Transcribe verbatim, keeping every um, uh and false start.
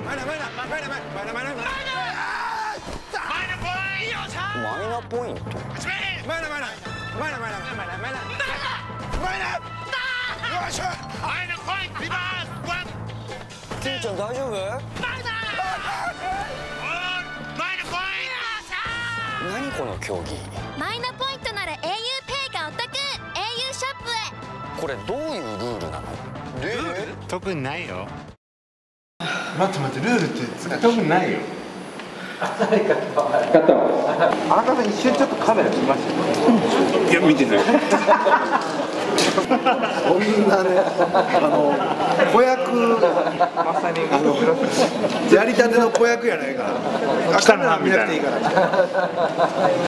ナポイント。ケイちゃん大丈夫？何この競技？ マイナポイントなら エーユーペイがお得。 エーユー ショップへ。 これどういうルールなの？ ルール？特にないよ。待って待って、ルールって特にないよ。誰か荒川さん一瞬ちょっとカメラ来ましたよ。いや見てない。こんなね、あの子役、まさにあのやりたての子役やないから。カメラ見なくていいから。